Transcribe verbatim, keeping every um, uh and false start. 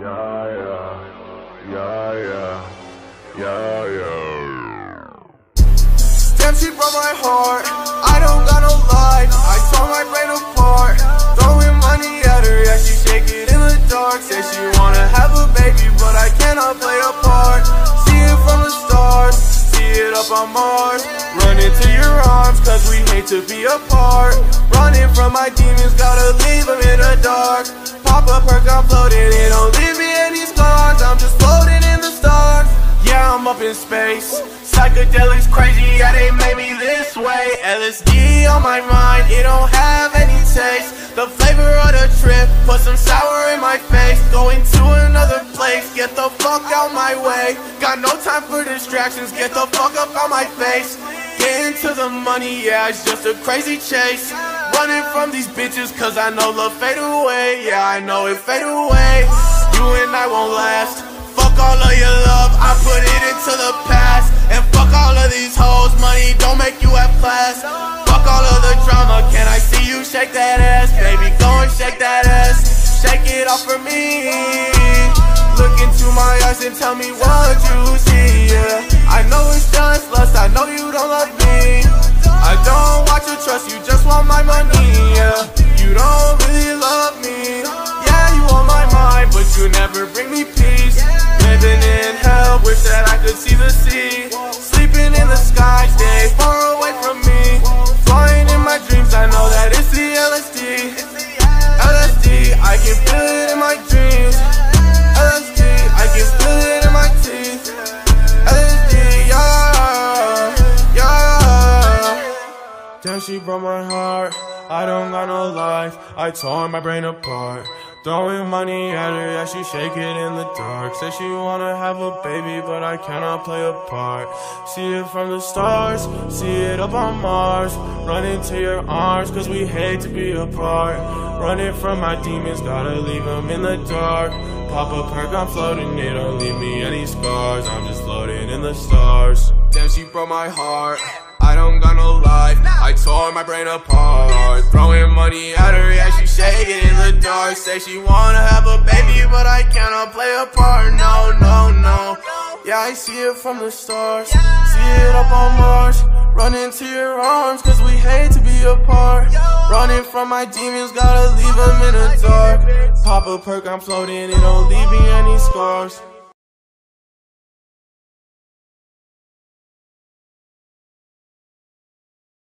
Yeah, yeah, yeah, yeah, yeah, yeah. Damn, she broke my heart. I don't got no life. I tore my brain apart. Throwing money at her, yeah, she shake it in the dark. Says she wanna have a baby, but I cannot play a part. See it from the stars, see it up on Mars. Run into your arms, cause we hate to be apart. Running from my demons, gotta leave them in the dark. Pop a perk, I'm floating, it don't leave me any scars. I'm just floating in the stars. Yeah, I'm up in space. Psychedelics crazy, yeah, they made me this way. L S D on my mind, it don't have any taste. The flavor of the trip, put some sour in my face. Going to another place, get the fuck out my way. Got no time for distractions, get the fuck up out my face. Getting to the money, yeah, it's just a crazy chase. Running from these bitches, cause I know love fade away. Yeah, I know it fade away. You and I won't last. Fuck all of your love, I put it into the past. And fuck all of these hoes, money don't make you have class. Fuck all of the drama, can I see you shake that ass? Baby, go and shake that ass, shake it off for me. Look into my eyes and tell me what you see, yeah. I know it's just lust, I know you don't love me. I don't want your trust, you just want my money, yeah. You don't really love me, yeah, you on my mind, but you never bring me peace. Living in hell, wish that I could see the sea. Sleeping in the sky, stay far away from me. Flying in my dreams, I know that it's the L S D. L S D, I can feel it in my dreams. L S D, I can feel it in my teeth. L S D, yeah, yeah. Damn, she broke my heart. I don't got no life, I tore my brain apart. Throwing money at her, yeah, she shake it in the dark. Says she wanna have a baby, but I cannot play a part. See it from the stars, see it up on Mars. Run into your arms, cause we hate to be apart. Running from my demons, gotta leave them in the dark. Pop a perk, I'm floating, it don't leave me any scars. I'm just floating in the stars. Damn, she broke my heart. I don't got no life, I tore my brain apart. Throwing money at her, yeah, she shake it in the dark. Say she wanna have a baby, but I cannot play a part. No, no, no. Yeah, I see it from the stars, see it up on Mars. Run into your arms, cause we hate to be apart. Running from my demons, gotta leave them in the dark. Pop a perk, I'm floating, it don't leave me any scars.